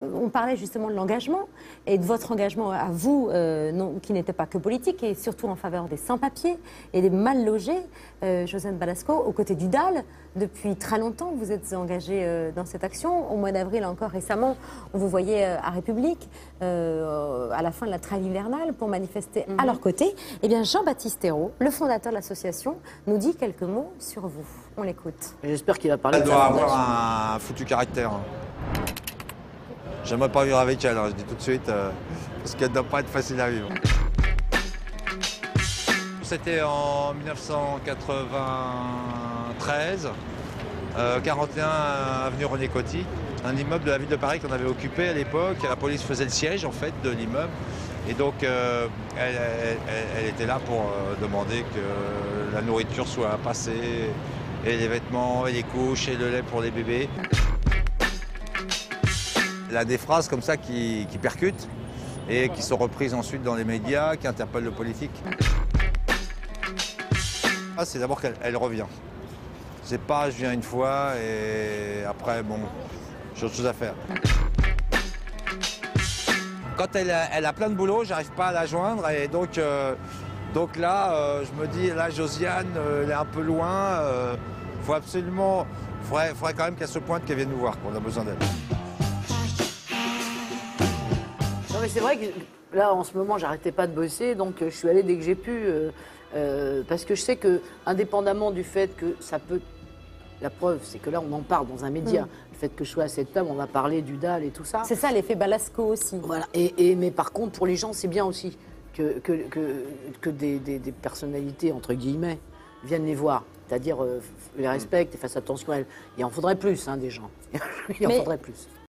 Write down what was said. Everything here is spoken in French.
On parlait justement de l'engagement et de votre engagement à vous, qui n'était pas que politique et surtout en faveur des sans-papiers et des mal logés. Josiane Balasco, aux côtés du DAL, depuis très longtemps, vous êtes engagée dans cette action. Au mois d'avril, encore récemment, on vous voyait à République, à la fin de la trêve hivernale, pour manifester à leur côté. Eh bien, Jean-Baptiste Ayrault, le fondateur de l'association, nous dit quelques mots sur vous. On l'écoute. J'espère qu'il va parler Elle de doit sa avoir un foutu caractère. J'aimerais pas vivre avec elle, hein, je dis tout de suite, parce qu'elle ne doit pas être facile à vivre. C'était en 1993, 41 avenue René Coty, un immeuble de la ville de Paris qu'on avait occupé à l'époque. La police faisait le siège en fait de l'immeuble. Et donc elle était là pour demander que la nourriture soit passée, et les vêtements, et les couches, et le lait pour les bébés. Elle a des phrases comme ça qui percutent et qui sont reprises ensuite dans les médias, qui interpellent le politique. C'est d'abord qu'elle revient. C'est pas je viens une fois et après, bon, j'ai autre chose à faire. Quand elle a plein de boulot, j'arrive pas à la joindre et donc là, je me dis, là, Josiane, elle est un peu loin. Faudrait quand même qu'elle se pointe, qu'elle vienne nous voir, qu'on a besoin d'elle. Non mais c'est vrai que là en ce moment j'arrêtais pas de bosser donc je suis allée dès que j'ai pu parce que je sais que indépendamment du fait que ça peut, la preuve c'est que là on en parle dans un média, le fait que je sois à cette table on va parler du DAL et tout ça. C'est ça l'effet Balasco aussi. Voilà mais par contre pour les gens c'est bien aussi que des personnalités entre guillemets viennent les voir. C'est-à-dire les respectent et fassent attention à elles. Il en faudrait plus, hein, des gens. Il en faudrait plus.